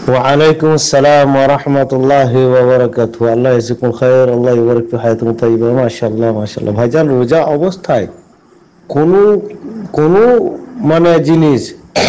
وعليكم السلام ورحمة الله وبركاته। আল্লাহ ইয়াজিকুম খায়র, আল্লাহ ইবারিক ফি হায়াতিকুম তাইয়্যিবা। মাশাআল্লাহ মাশাআল্লাহ। ভাইজান, রোজা অবস্থায় কোন কোন মানে জিনিস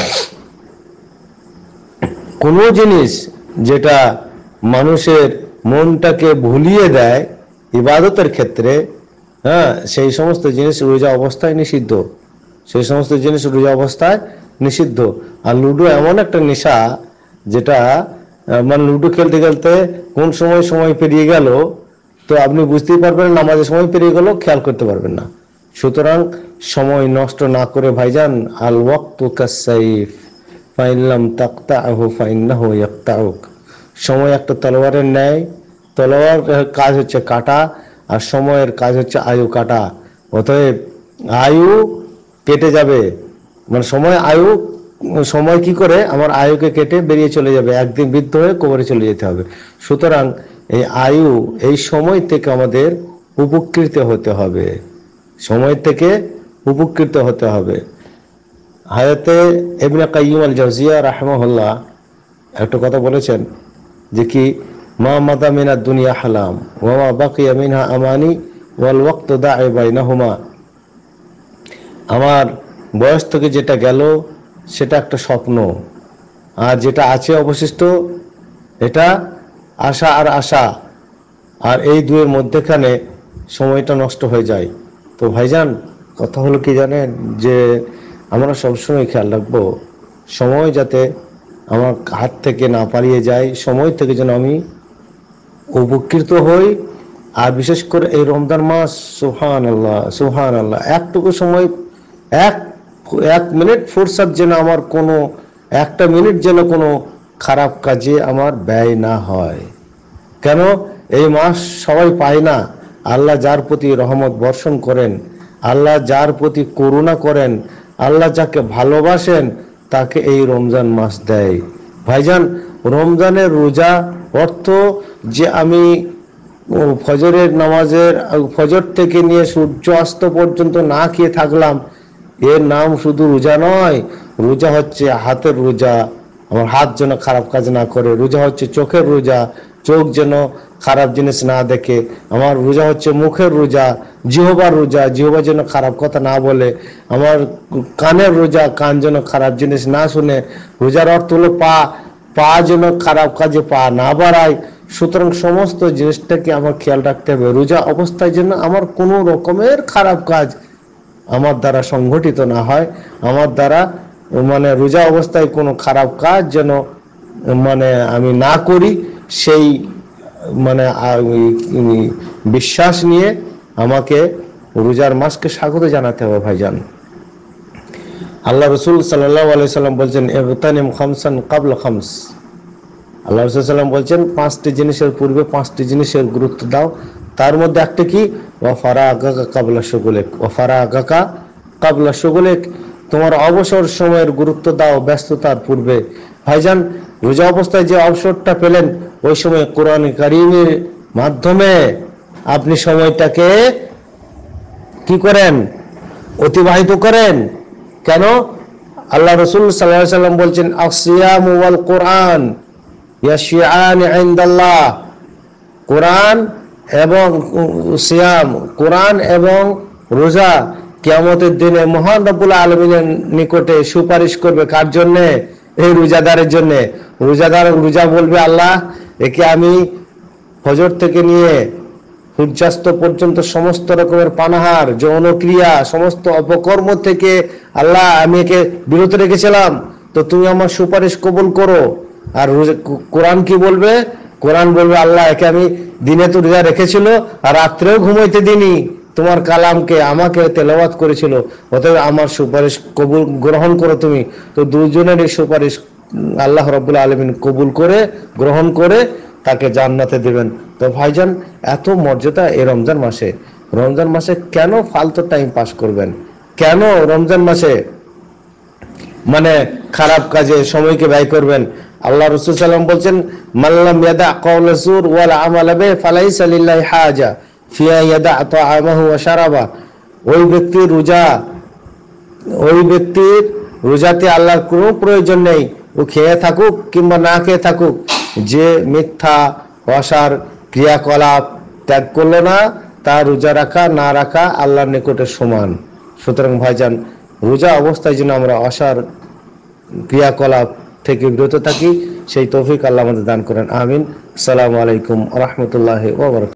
কোন জিনিস যেটা মানুষের মনটাকে ভুলিয়ে দেয় ইবাদতের ক্ষেত্রে, হ্যাঁ, সেই সমস্ত জিনিস রোজা অবস্থায় নিষিদ্ধ। সেই সমস্ত জিনিস রোজা অবস্থায় নিষিদ্ধ। আর লুডো এমন একটা নেশা যেটা মানে লুডো খেলতে খেলতে কোন সময় সময় পেরিয়ে গেল তো আপনি বুঝতেই পারবেন না, নামাজের সময় পেরিয়ে গেল খেয়াল করতে পারবেন না। সুতরাং সময় নষ্ট না করে ভাইজান, আল ওয়াক্তু কাসসাইফ ফাইল্লাম তাকতাহু ফাইন্নাহু ইয়াকতাউক। সময় একটা তলোয়ারের ন্যায়। তলোয়ার কাজ হচ্ছে কাটা, আর সময়ের কাজ হচ্ছে আয়ু কাটা। অতএব আয়ু কেটে যাবে, মানে সময় কি করে আমার আয়ুকে কেটে বেরিয়ে চলে যাবে, একদিন বৃদ্ধ হয়ে কবরে চলে যেতে হবে। সুতরাং এই আয়ু, এই সময় থেকে আমাদের উপকৃত হতে হবে, সময় থেকে উপকৃত হতে হবে। হায়াতে ইবনে কাইয়্যিম আল জাওজিয়া রাহিমাহুল্লাহ একটা কথা বলেছেন যে কি, মা মাদা মিনাদ দুনিয়া হালাম ওয়া মা বাকিয়া মিনহা আমানি ওয়াল ওয়াক্তু দা'i বাইনাহুমা। আমার বয়স থেকে যেটা গেল সেটা একটা স্বপ্ন, আর যেটা আছে অবশিষ্ট এটা আশা আর আশা, আর এই দুয়ের মধ্যেখানে সময়টা নষ্ট হয়ে যায়। তো ভাইজান, কথা হলো কি জানেন, যে আমরা সবসময় খেয়াল রাখবো সময় যাতে আমার হাত থেকে না পালিয়ে যায়, সময় থেকে যেন আমি উপকৃত হই। আর বিশেষ করে এই রমজান মাস, সুবহানাল্লাহ সুবহানাল্লাহ, একটুকু সময়, এক মিনিট ফুরসত যেন আমার কোনো একটা মিনিট যেন কোনো খারাপ কাজে আমার ব্যয় না হয়। কেন এই মাস সবাই পায় না। আল্লাহ যার প্রতি রহমত বর্ষণ করেন, আল্লাহ যার প্রতি করুণা করেন, আল্লাহ যাকে ভালোবাসেন তাকে এই রমজান মাস দেয়। ভাইজান, রমজানের রোজা অর্থ যে আমি ফজরের নামাজের ফজর থেকে নিয়ে সূর্য অস্ত পর্যন্ত না খেয়ে থাকলাম, এর নাম শুধু রোজা নয়। রোজা হচ্ছে হাতের রোজা, আমার হাত যেন খারাপ কাজ না করে। রোজা হচ্ছে চোখের রোজা, চোখ যেন খারাপ জিনিস না দেখে। আমার রোজা হচ্ছে মুখের রোজা, জিহ্বার রোজা, জিহ্বা যেন খারাপ কথা না বলে। আমার কানের রোজা, কান যেন খারাপ জিনিস না শুনে। রোজার অর্থ হলো পা যেন খারাপ কাজে পা না বাড়ায়। সুতরাং সমস্ত জিনিসটাকে আমার খেয়াল রাখতে হবে। রোজা অবস্থায় যেন আমার কোনো রকমের খারাপ কাজ আমার দ্বারা সংঘটিত না হয়, আমার দ্বারা মানে রোজা অবস্থায় কোনো খারাপ কাজ যেন মানে আমি না করি, সেই মানে বিশ্বাস নিয়ে আমাকে রোজার মাসকে স্বাগত জানাতে হবে। ভাইজান, আল্লাহ রসুল সাল্লাল্লাহু আলাইহি সাল্লাম বলছেন, ইগতানিম খামসান ক্বাবলা খামস। আল্লাহ রসুল সাল্লাম বলছেন, 5টি জিনিসের পূর্বে 5টি জিনিসের গুরুত্ব দাও। তার মধ্যে একটা কি, ওয়া ফারাগাকা ক্বাবলা শুগুলিক, ওয়া ফারাগাকা ক্বাবলা শুগুলিক, তোমার অবসর সময়ের গুরুত্ব দাও ব্যস্ততার পূর্বে। ভাইজান, রোজা অবস্থায় যে অবসরটা পেলেন, ওই সময় কোরআন কারীমের মাধ্যমে আপনি সময়টাকে কি করেন, অতিবাহিত করেন। কেন? আল্লাহ রসুল সাল্লাল্লাহু আলাইহি সাল্লাম বলছেন, আসিয়াম ওয়াল কোরআন ইয়াশিআন ইনদাল্লাহ। কোরআন এবং সিয়াম, কোরআন এবং রোজা কিয়ামতের দিনে মহান রব্বুল আলামিনের নিকটে সুপারিশ করবে। কার জন্যে? এই রোজাদারের জন্যে। রোজা বলবে, আল্লাহ, একে আমি ফজর থেকে নিয়ে সূর্যাস্ত পর্যন্ত সমস্ত রকমের পানাহার, যৌনক্রিয়া, সমস্ত অপকর্ম থেকে আল্লাহ আমি একে বিরত রেখেছিলাম, তো তুমি আমার সুপারিশ কবুল করো। আর কোরআন কি বলবে? কোরআন বলবে, আল্লাহ, একে আমি দিনে তো রোজা রেখেছিল আর রাত্রেও ঘুমাইতে দিনি, তোমার কালামকে আমাকে তেলাওয়াত করেছিল, অতএব আমার সুপারিশ কবুল গ্রহণ করো তুমি। তো দুজনের এই সুপারিশ আল্লাহ রাব্বুল আলামিন কবুল করে গ্রহণ করে তাকে জান্নাতে দেবেন। তো ভাইজান, এত মর্যাদা এই রমজান মাসে। রমজান মাসে কেন ফালতু টাইম পাস করবেন? কেন রমজান মাসে মানে খারাপ কাজে সময়কে ব্যয় করবেন? আল্লাহ রাসূল সাল্লাল্লাহু আলাইহি ওয়াসাল্লাম বলছেন, মাল্লাম ইয়াদা কাওলা যুর ওয়াল আমালা বিহি ফালাইসা লিল্লাহি হাজা ফিয়া ইয়াদা তাআমাহু ওয়া শারাবা। ওই ব্যক্তির রোজাতে আল্লাহর কোনো প্রয়োজন নেই ও খেয়ে থাকুক কিংবা না খেয়ে থাকুক, যে মিথ্যা অসার ক্রিয়াকলাপ ত্যাগ করলো না, তার রোজা রাখা না রাখা আল্লাহর নিকটে সমান। সুতরাং ভাইজান, রোজা অবস্থায় যেন আমরা অসার ক্রিয়াকলাপ থেকে বিরত থাকি, সেই তৌফিক আল্লাহ আমাদের দান করেন। আমিন। আসসালামু আলাইকুম ওয়া রাহমাতুল্লাহি ওয়া বারাকাতুহু।